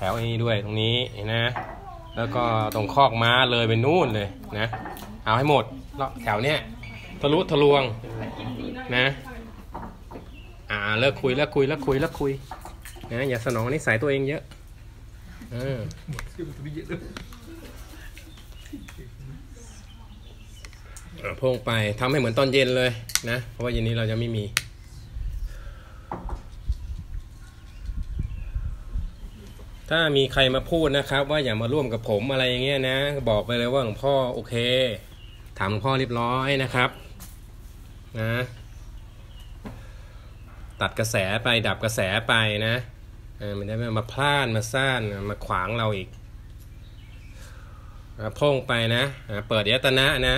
วนี้ด้วยตรงนี้นะแล้วก็ตรงคอกม้าเลยไปนู่นเลยนะเอาให้หมดแถวเนี้ยทะลุทะลวงนะเลิกคุยนะอย่าสนองนิสัยตัวเองเยอะพ่งไปทำให้เหมือนตอนเย็นเลยนะเพราะว่าเย็นนี้เราจะไม่มีถ้ามีใครมาพูดนะครับว่าอย่ามาร่วมกับผมอะไรอย่างเงี้ยนะบอกไปเลยว่าหลวงพ่อโอเคถามหลวงพ่อเรียบร้อยนะครับนะตัดกระแสไปดับกระแสไปนะมันได้มาพลาดมาซ่านมาขวางเราอีกพ่งไปนะเปิดยตนะนะ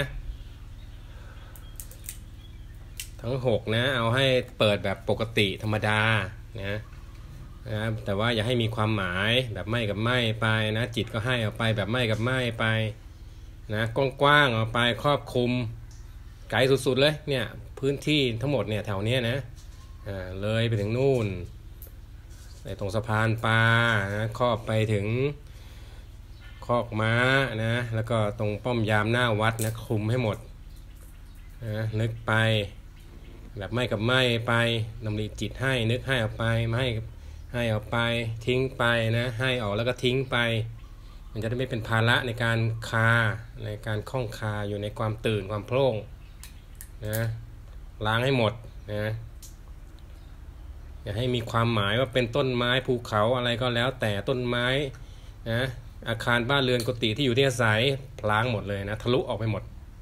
ทั้ง6นะเอาให้เปิดแบบปกติธรรมดานะแต่ว่าอย่าให้มีความหมายแบบไม่กับไม่ไปนะจิตก็ให้ออกไปแบบไม่กับไม่ไปนะกว้างๆออกไปครอบคลุมไกลสุดๆเลยเนี่ยพื้นที่ทั้งหมดเนี่ยแถวนี้นะเลยไปถึงนู่นตรงสะพานปลานะครอบไปถึงคอกม้านะแล้วก็ตรงป้อมยามหน้าวัดนะคลุมให้หมดนะนึกไปแบบไม่กับไม่ไปดำริจิตให้นึกให้ออกไปไม่ให้ออกไปทิ้งไปนะให้ออกแล้วก็ทิ้งไปมันจะได้ไม่เป็นภาระในการคาในการคล้องคาอยู่ในความตื่นความโพล่งนะล้างให้หมดนะอย่าให้มีความหมายว่าเป็นต้นไม้ภูเขาอะไรก็แล้วแต่ต้นไม้นะอาคารบ้านเรือนกุฏิที่อยู่ที่อาศัยล้างหมดเลยนะทะลุออกไปหมด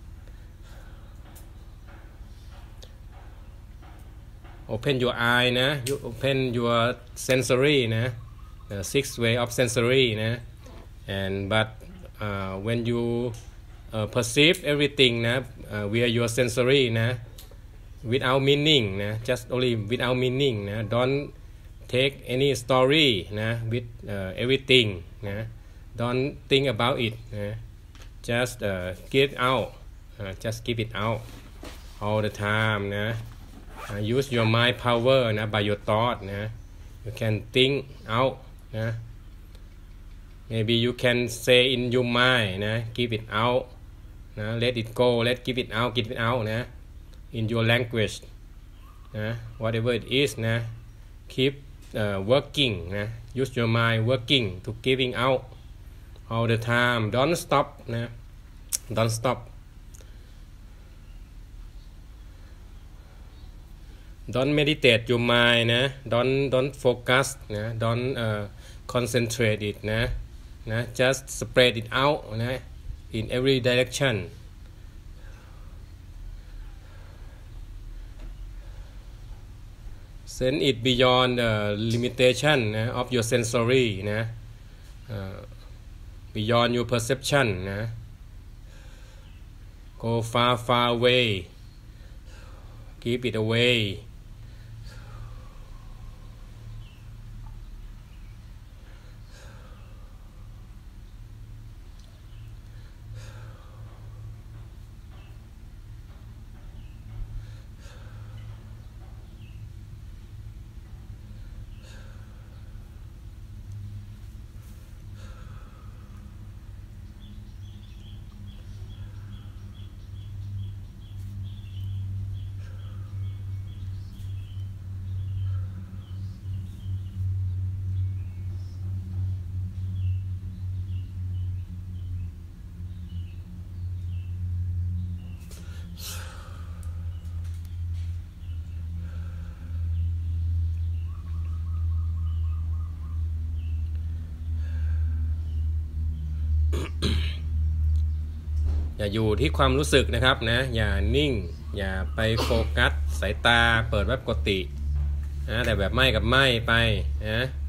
Open your eye นะ you open your sensory นะ six way of sensory นะ and but when you perceive everything นะvia your sensory นะ without meaning นะ just only without meaning นะ don't take any story นะ with everything นะ don't think about it นะ just give it out just give it out all the time นะuse your mind power นะ by your thought นะ you can think out นะ maybe you can say in your mind นะ give it out นะ let it go give it out นะ in your language นะ whatever it is นะ keep working นะ use your mind working to giving out all the time don't stop นะ don't stop don't meditate your mind นะ don't focus นะ don't concentrate it นะ just spread it out นะ in every direction send it beyond the limitation นะ of your sensory นะ beyond your perception นะ go far away keep it awayอย่าอยู่ที่ความรู้สึกนะครับนะอย่านิ่งอย่าไปโฟกัสสายตาเปิดไว้ปกตินะแต่แบบไม่กับไม่ไปนะ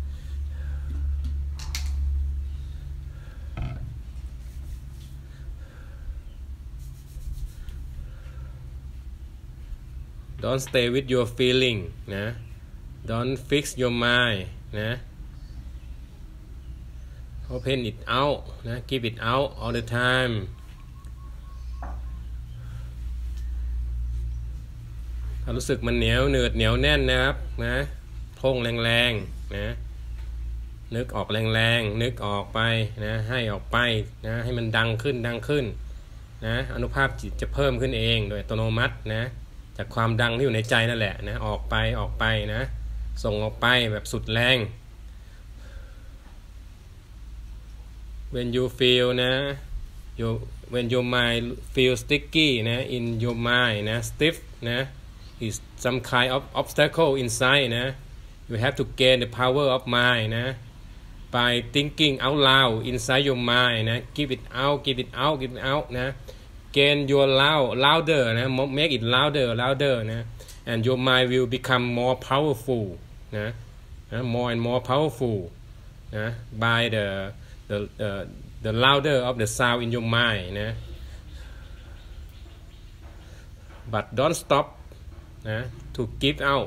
don't stay with your feeling นะ don't fix your mind นะ open it out นะ give it out all the timeถ้ารู้สึกมันเหนียวเหนืดเหนียวแน่นนะครับนะพุ่งแรงๆนะนึกออกแรงๆนึกออกไปนะให้ออกไปนะให้มันดังขึ้นนะอานุภาพจิตจะเพิ่มขึ้นเองโดยอัตโนมัตินะจากความดังที่อยู่ในใจนั่นแหละนะออกไปนะส่งออกไปแบบสุดแรง when you feel นะ when your mind feel sticky นะ in your mind นะ stiff นะ is some kind of obstacle inside นะ you have to gain the power of mind นะ by thinking out loud inside your mind นะ give it out นะ gain your louder นะ make it louder นะ and your mind will become more powerful นะ more and more powerful นะ by the louder of the sound in your mind นะ but don't stop นะ to give out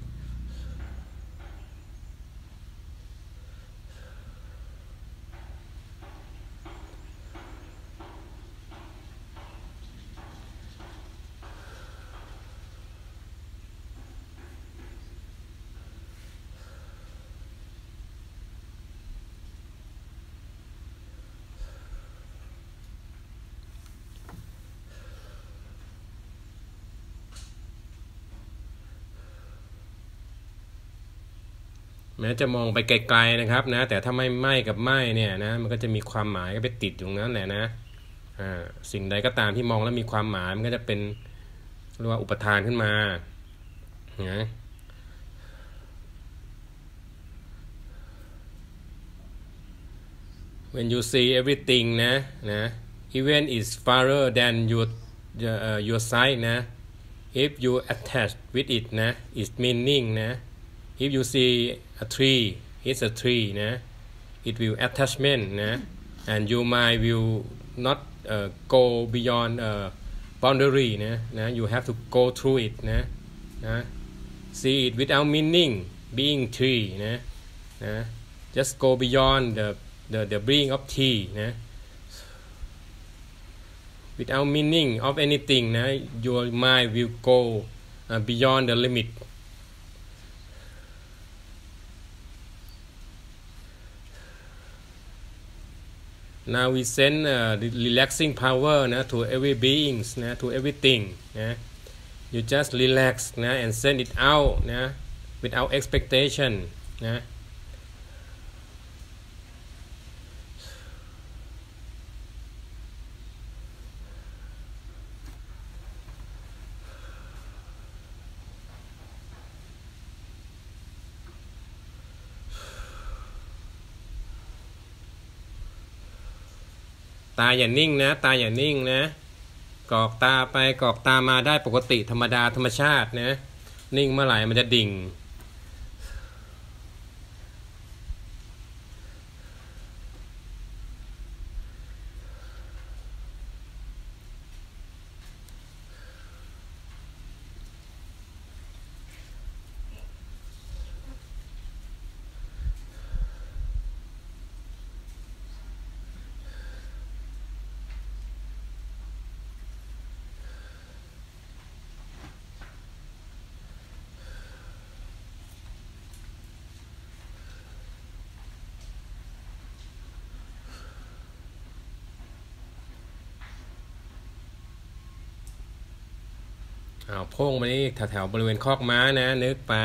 แม้จะมองไปไกลๆนะครับนะแต่ถ้าไม่ไหม้กับไหม้เนี่ยนะมันก็จะมีความหมายก็ไปติดอยู่ตรงนั้นแหละนะสิ่งใดก็ตามที่มองแล้วมีความหมายมันก็จะเป็นเรียกว่าอุปทานขึ้นมานะ when you see everything นะ even is farther than your sight นะ if you attach with it นะ its meaning นะ if you see a tree it's a tree นะ it will attachment นะ and your mind will not go beyond boundary นะ you have to go through it นะ see it without meaning being tree นะ just go beyond the being of tea นะ without meaning of anything นะ your mind will go beyond the limit now we send the relaxing power นะ to every beings นะ to everything นะ you just relax นะ and send it out นะ without expectation นะตาอย่านิ่งนะตาอย่านิ่งนะกรอกตาไปกรอกตามาได้ปกติธรรมดาธรรมชาตินะนิ่งเมื่อไหร่มันจะดิ่งพุ่งมานี่แถวบริเวณคอกม้านะนึกไป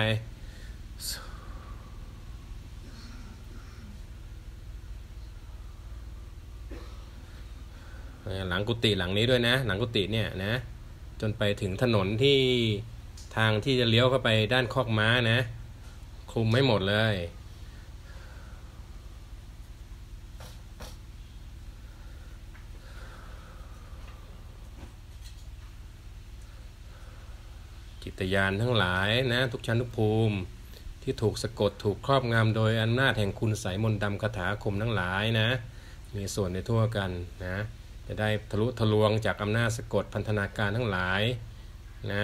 หลังกุฏิหลังนี้ด้วยนะหลังกุฏิเนี่ยนะจนไปถึงถนนที่ทางที่จะเลี้ยวเข้าไปด้านคอกม้านะคลุมไม่หมดเลยจิตญาณทั้งหลายนะทุกชั้นทุกภูมิที่ถูกสะกดถูกครอบงำโดยอำนาจแห่งคุณไสยมนต์ดำคาถาอาคมทั้งหลายนะมีส่วนในทั่วกันนะจะได้ทะลุทะลวงจากอำนาจสะกดพันธนาการทั้งหลายนะ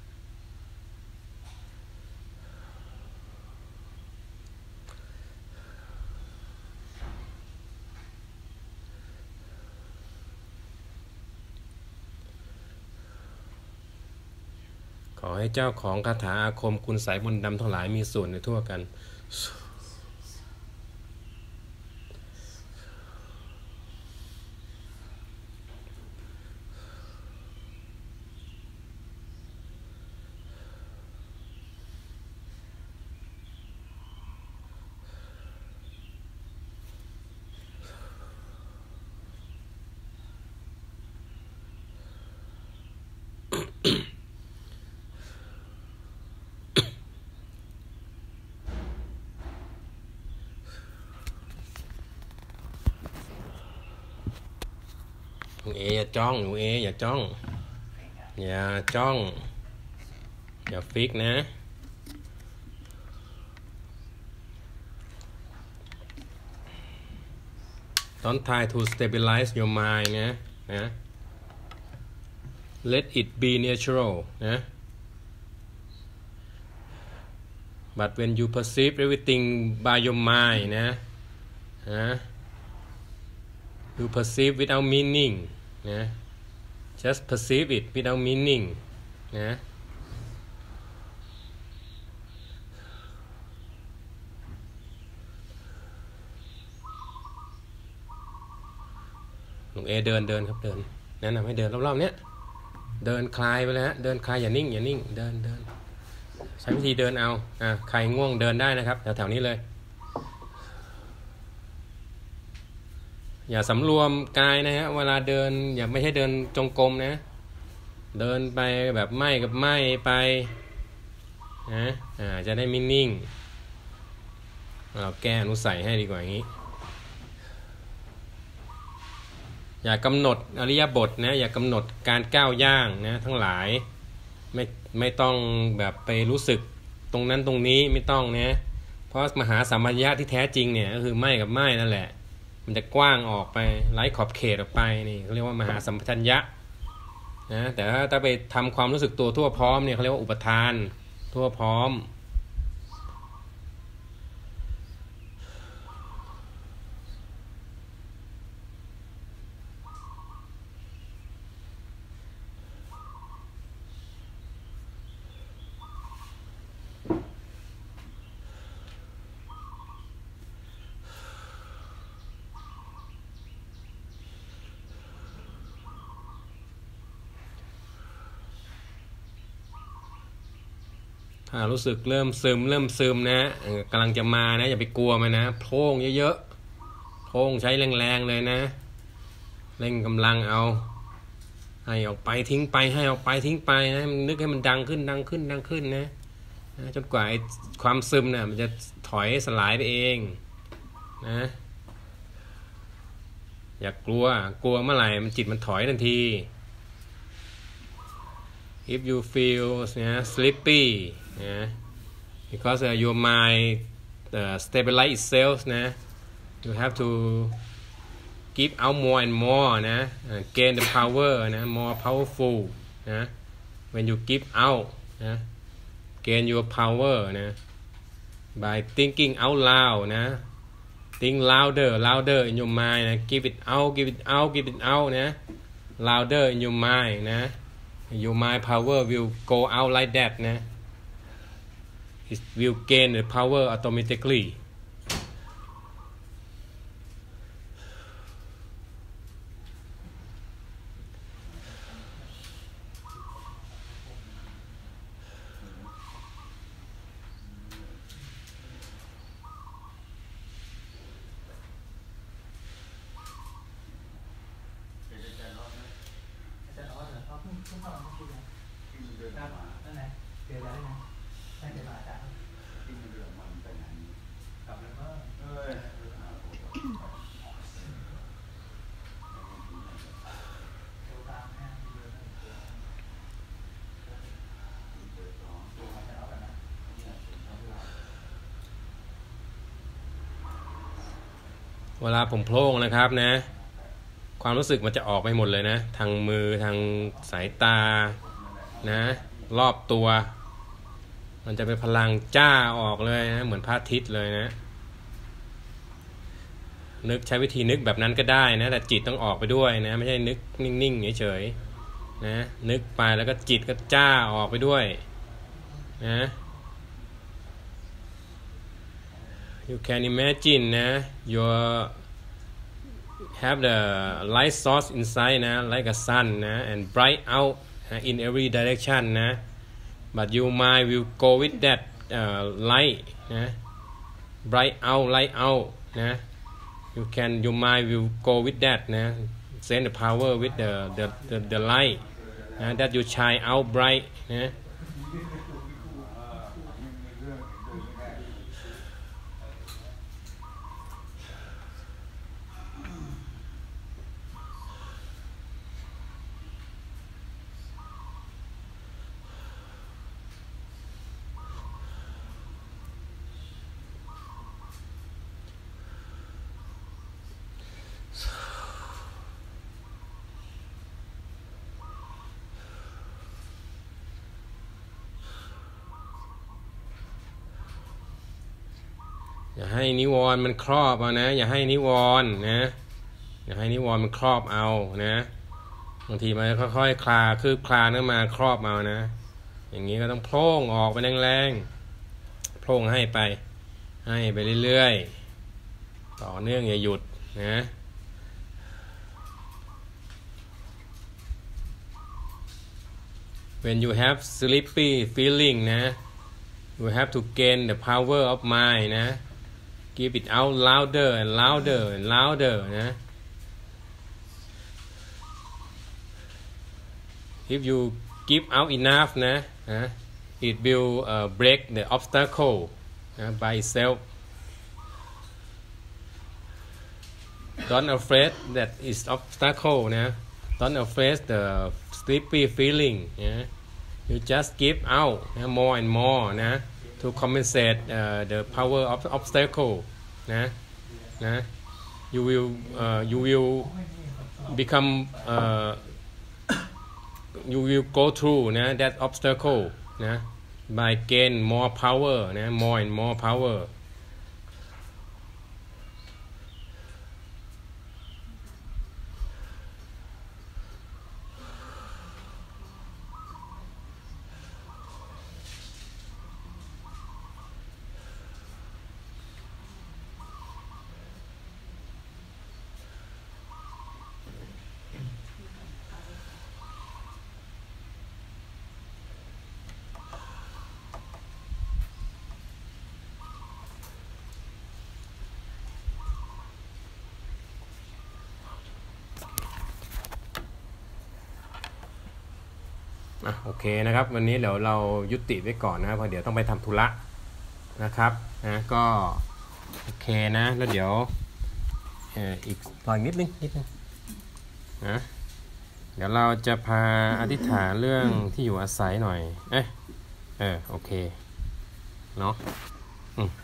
ขอให้เจ้าของคาถาอาคมคุณไสยมนต์ดำทั้งหลังมีส่วนในทั่วกันลุงเออย่าจ้องลุงเออย่าจ้องอย่าจ้องอย่าฟิกนะ Don't try to stabilize your mind นะ Let it be natural นะ But when you perceive everything by your mind นะ You perceive without meaning นะ Just perceive it without meaning นะลุงเอเดินครับเดินแนะนำให้เดินรอบๆเนี้ยเดินคลายไปเลยฮะเดินคลายอย่านิ่งเดินใช้วิธีเดินเอาใครง่วงเดินได้นะครับแถวๆนี้เลยอย่าสำรวมกายนะฮะเวลาเดินอย่าไม่ใช่เดินจงกรมนะเดินไปแบบไม่กับไม่ไปนะจะได้ไม่นิ่งเราแก้อนุสัยให้ดีกว่าอย่างนี้อย่ากำหนดอริยบทนะอย่ากำหนดการก้าวย่างนะทั้งหลายไม่ต้องแบบไปรู้สึกตรงนั้นตรงนี้ไม่ต้องนะเพราะมหาสัมมัญญะที่แท้จริงเนี่ยก็คือไม่กับไม่นั่นแหละมันจะกว้างออกไปไร้ขอบเขตออกไปนี่เขาเรียกว่ามหาสัมปชัญญะนะแต่ถ้าไปทำความรู้สึกตัวทั่วพร้อมเนี่ยเขาเรียกว่าอุปทานทั่วพร้อมรู้สึกเริ่มซึมนะกำลังจะมานะอย่าไปกลัวมันนะโพร่งเยอะๆโพร่งใช้แรงๆเลยนะเร่งกำลังเอาให้ออกไปทิ้งไปให้ออกไปทิ้งไปนะนึกให้มันดังขึ้นนะจนกว่าความซึมเนี่ยมันจะถอยสลายไปเองนะอย่ากลัวเมื่อไหร่มันจิตมันถอยทันที if you feel sleepy because your mind stabilize itself นะ you have to give out more and more นะ gain the power นะ more powerful นะ when you give out นะ gain your power นะ by thinking out loud นะ think louder in your mind นะ give it out นะ louder in your mind นะYour mind power will go out like that นะ It will gain the power automatically เวลาผมโพล่งนะครับนะความรู้สึกมันจะออกไปหมดเลยนะทางมือทางสายตานะรอบตัวมันจะเป็นพลังจ้าออกเลยนะเหมือนพระอาทิตย์เลยนะนึกใช้วิธีนึกแบบนั้นก็ได้นะแต่จิตต้องออกไปด้วยนะไม่ใช่นึกนิ่งๆเฉยๆนะนึกไปแล้วก็จิตก็จ้าออกไปด้วยนะ You can imagine นะ your have the light source inside นะ like a sun นะ and bright out in every direction นะ but your mind will go with that light นะ bright out light out นะ your mind will go with that นะ send the power with the light นะ that you shine out bright นะอย่าให้นิวรณ์มันครอบเอานะอย่าให้นิวรณ์นะอย่าให้นิวรณ์มันครอบเอานะบางทีมันค่อยๆคลาคืบคลานเข้ามาครอบเอานะอย่างนี้ก็ต้องโพร่งออกไปแรงๆโพร่งให้ไปเรื่อยๆต่อเนื่องอย่าหยุดนะ When you have sleepy feeling นะ you have to gain the power of mind นะ give it out louder and louder and louder นะ if you give out enough นะ it will break the obstacle นะ by itself don't afraid that is obstacle นะ don't afraid the sleepy feeling นะ you just give out นะ more and more นะ to compensate the power of obstacle นะyou will become you will go through นะ that obstacle นะ by gain more power นะ more and more powerโอเคนะครับวันนี้เดี๋ยวเรายุติไว้ก่อนนะเพราะเดี๋ยวต้องไปทำธุระนะครับนะก็โอเคนะแล้วเดี๋ยวอีกต่ออีกนิดนึงนะเดี๋ยวเราจะพาอธิษฐานเรื่องที่อยู่อาศัยหน่อยโอเคเนาะ